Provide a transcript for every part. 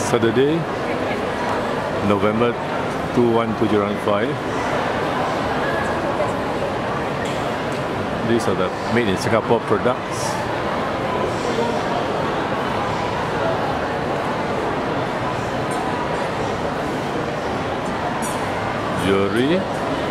Saturday, November 21, 2005. These are the made in Singapore products. Jewelry.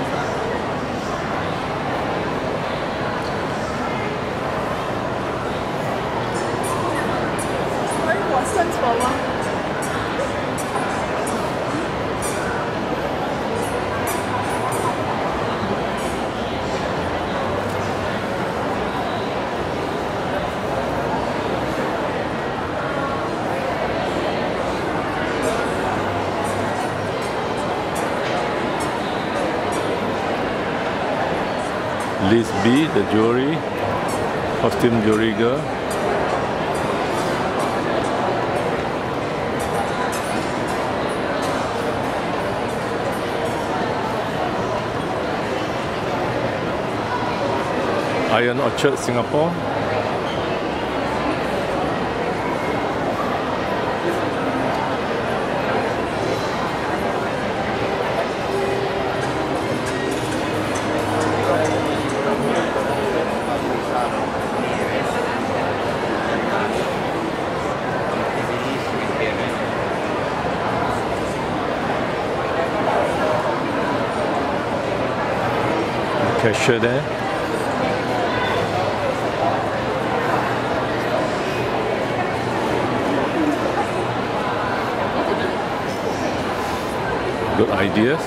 Liz B, the jewelry, costume jewelry girl. Iron Orchard, Singapore. Cashew there. Good ideas.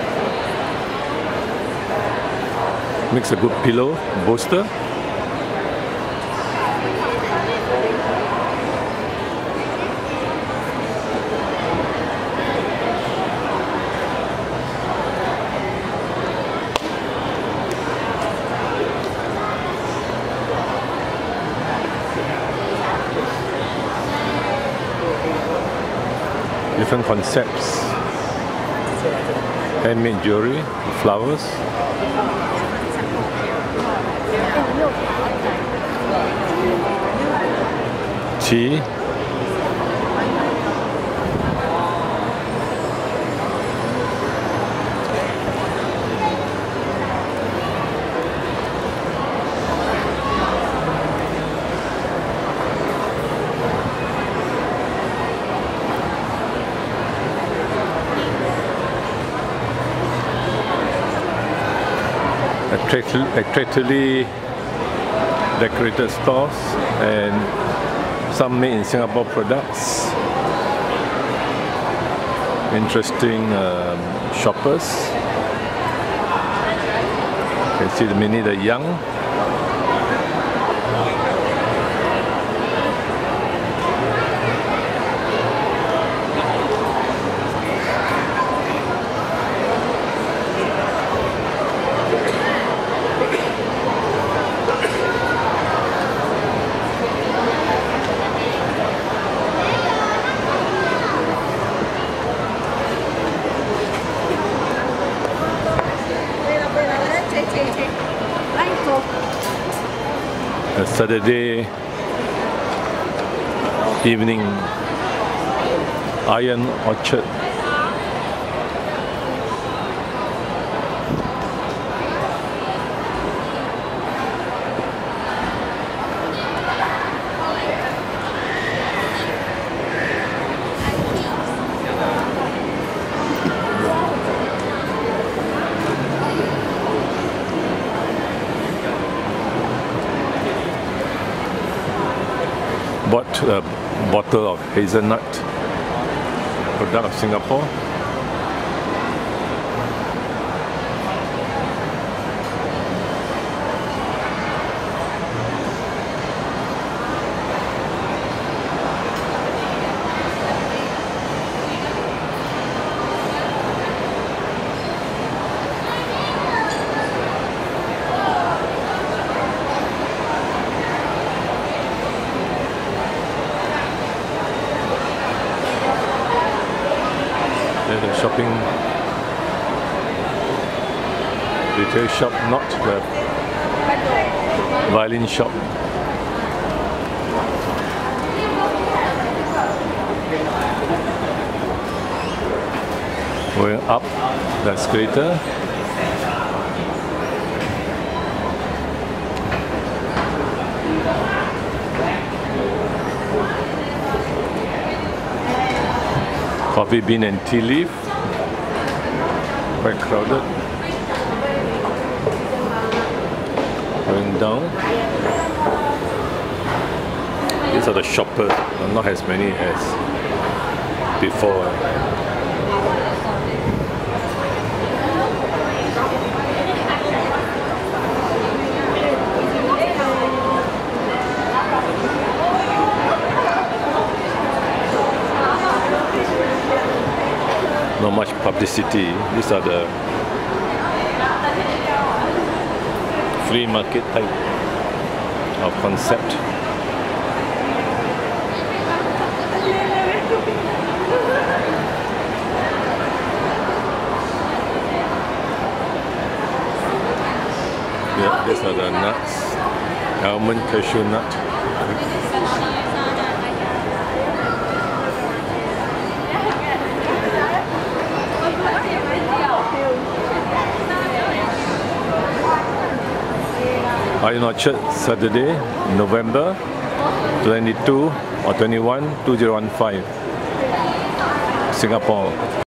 Makes a good pillow bolster. Different concepts. Handmade jewelry, flowers. Tea. Attractively decorated stores and some made in Singapore products. Interesting shoppers. You can see the many, the young. A Saturday evening, Iron Orchard. Bought a bottle of hazelnut, product of Singapore. The shopping retail shop, not the violin shop. Going up the escalator. Coffee bean and tea leaf. Quite crowded. Going down. These are the shoppers, not as many as before. Not much publicity. These are the flea market type of concept. Yeah, these are the nuts. Almond cashew nut. In Orchard, Saturday, November 22 or 21, 2015, Singapore.